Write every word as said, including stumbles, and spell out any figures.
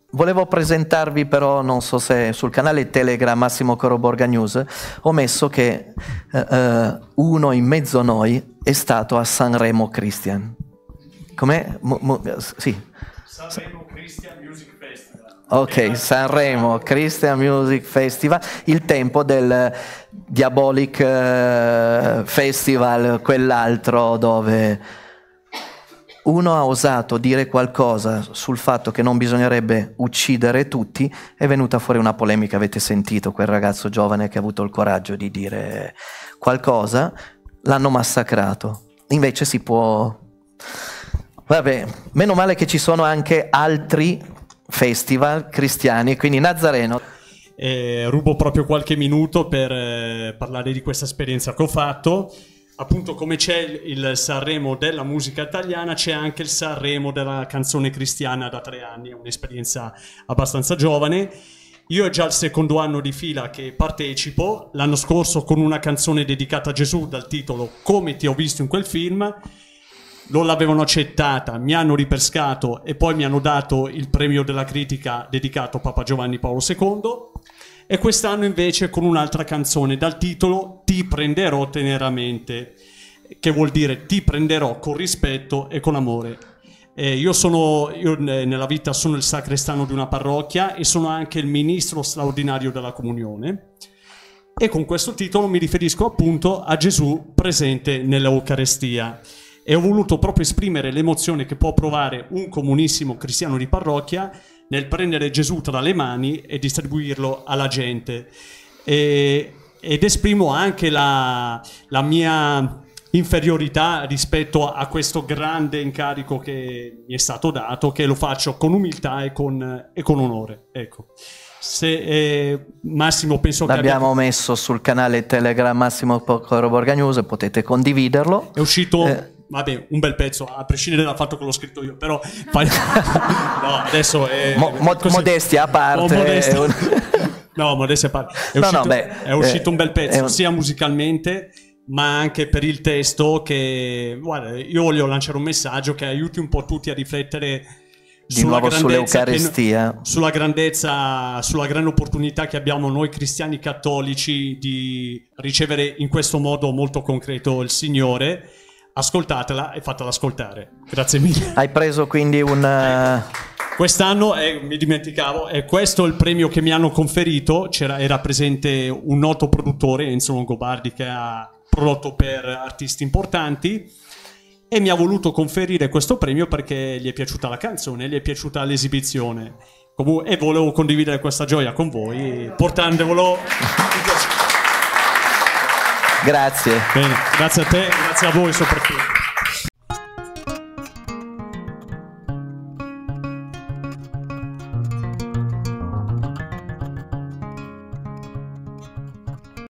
volevo presentarvi però, non so se sul canale Telegram Massimo Coro Borga News, ho messo che eh, eh, uno in mezzo a noi è stato a Sanremo Christian. Com'è? Mo, mo, sì. Sanremo Christian Music Festival. Ok, Sanremo Christian Music Festival, il tempo del Diabolic uh, Festival, quell'altro dove uno ha osato dire qualcosa sul fatto che non bisognerebbe uccidere tutti, è venuta fuori una polemica, avete sentito quel ragazzo giovane che ha avuto il coraggio di dire qualcosa, l'hanno massacrato. Invece si può... Vabbè, meno male che ci sono anche altri festival cristiani, quindi Nazareno. Eh, rubo proprio qualche minuto per eh, parlare di questa esperienza che ho fatto. Appunto, come c'è il Sanremo della musica italiana, c'è anche il Sanremo della canzone cristiana da tre anni, è un'esperienza abbastanza giovane. Io è già il secondo anno di fila che partecipo, l'anno scorso con una canzone dedicata a Gesù dal titolo Come ti ho visto in quel film. Non l'avevano accettata, mi hanno ripescato e poi mi hanno dato il premio della critica dedicato a Papa Giovanni Paolo secondo. E quest'anno invece con un'altra canzone dal titolo Ti prenderò teneramente, che vuol dire ti prenderò con rispetto e con amore. Eh, io sono, io nella vita sono il sacrestano di una parrocchia e sono anche il ministro straordinario della comunione. E con questo titolo mi riferisco appunto a Gesù presente nell'Eucarestia. E ho voluto proprio esprimere l'emozione che può provare un comunissimo cristiano di parrocchia nel prendere Gesù tra le mani e distribuirlo alla gente. E, ed esprimo anche la, la mia inferiorità rispetto a questo grande incarico che mi è stato dato, che lo faccio con umiltà e con, e con onore. Ecco. Se, eh, Massimo, penso che l'abbiamo abbia... messo sul canale Telegram Massimo Coro Borga News, potete condividerlo. È uscito... Eh. Vabbè, un bel pezzo, a prescindere dal fatto che l'ho scritto io, però fai... no, adesso è Mo, mo, modestia a parte. Oh, modestia. Un... no, modestia a parte. È no, uscito, no, beh, è uscito eh, un bel pezzo, un... sia musicalmente, ma anche per il testo che, guarda, io voglio lanciare un messaggio che aiuti un po' tutti a riflettere di sulla nuovo sull'Eucarestia, che, sulla grandezza, sulla grande opportunità che abbiamo noi cristiani cattolici di ricevere in questo modo molto concreto il Signore. Ascoltatela e fatela ascoltare. Grazie mille. Hai preso quindi un... Ecco. Quest'anno, eh, mi dimenticavo, è questo il premio che mi hanno conferito. C'era, era presente un noto produttore, Enzo Longobardi, che ha prodotto per artisti importanti e mi ha voluto conferire questo premio perché gli è piaciuta la canzone, gli è piaciuta l'esibizione. E volevo condividere questa gioia con voi, portandovelo... Grazie. Bene, grazie a te, grazie a voi soprattutto.